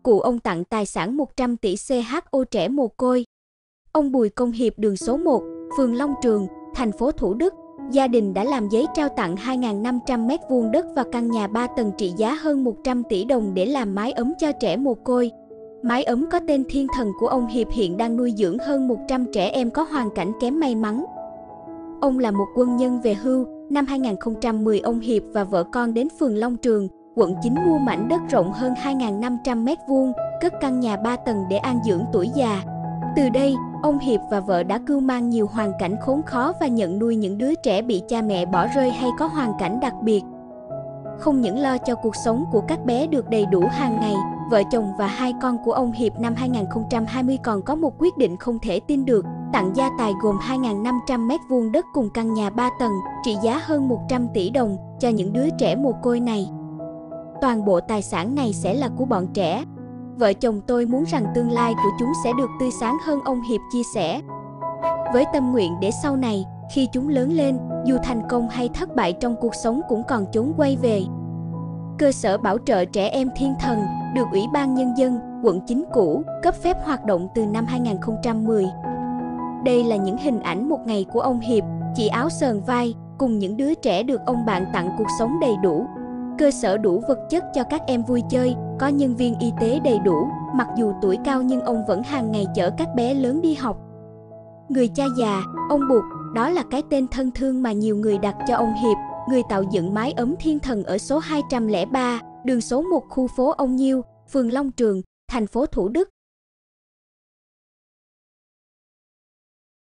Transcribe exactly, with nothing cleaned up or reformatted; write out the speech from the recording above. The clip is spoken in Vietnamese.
cụ ông tặng tài sản một trăm tỷ xê hát ô trẻ mồ côi. Ông Bùi Công Hiệp, đường số một, phường Long Trường, thành phố Thủ Đức. Gia đình đã làm giấy trao tặng hai nghìn năm trăm mét vuông đất và căn nhà ba tầng trị giá hơn một trăm tỷ đồng để làm mái ấm cho trẻ mồ côi. Mái ấm có tên Thiên Thần của ông Hiệp hiện đang nuôi dưỡng hơn một trăm trẻ em có hoàn cảnh kém may mắn. Ông là một quân nhân về hưu. Năm hai nghìn không trăm mười, ông Hiệp và vợ con đến phường Long Trường, quận chín mua mảnh đất rộng hơn hai nghìn năm trăm mét vuông, cất căn nhà ba tầng để an dưỡng tuổi già. Từ đây, ông Hiệp và vợ đã cưu mang nhiều hoàn cảnh khốn khó và nhận nuôi những đứa trẻ bị cha mẹ bỏ rơi hay có hoàn cảnh đặc biệt. Không những lo cho cuộc sống của các bé được đầy đủ hàng ngày, vợ chồng và hai con của ông Hiệp năm hai nghìn không trăm hai mươi còn có một quyết định không thể tin được, tặng gia tài gồm hai nghìn năm trăm mét vuông đất cùng căn nhà ba tầng, trị giá hơn một trăm tỷ đồng, cho những đứa trẻ mồ côi này. Toàn bộ tài sản này sẽ là của bọn trẻ. Vợ chồng tôi muốn rằng tương lai của chúng sẽ được tươi sáng hơn, ông Hiệp chia sẻ. Với tâm nguyện để sau này, khi chúng lớn lên, dù thành công hay thất bại trong cuộc sống cũng còn chốn quay về. Cơ sở bảo trợ trẻ em Thiên Thần được Ủy ban Nhân dân, quận chín cũ, cấp phép hoạt động từ năm hai nghìn không trăm mười. Đây là những hình ảnh một ngày của ông Hiệp, chỉ áo sờn vai, cùng những đứa trẻ được ông bạn tặng cuộc sống đầy đủ. Cơ sở đủ vật chất cho các em vui chơi, có nhân viên y tế đầy đủ, mặc dù tuổi cao nhưng ông vẫn hàng ngày chở các bé lớn đi học. Người cha già, ông Bụt, đó là cái tên thân thương mà nhiều người đặt cho ông Hiệp, người tạo dựng mái ấm Thiên Thần ở số hai trăm lẻ ba, đường số một, khu phố Ông Nhiêu, phường Long Trường, thành phố Thủ Đức.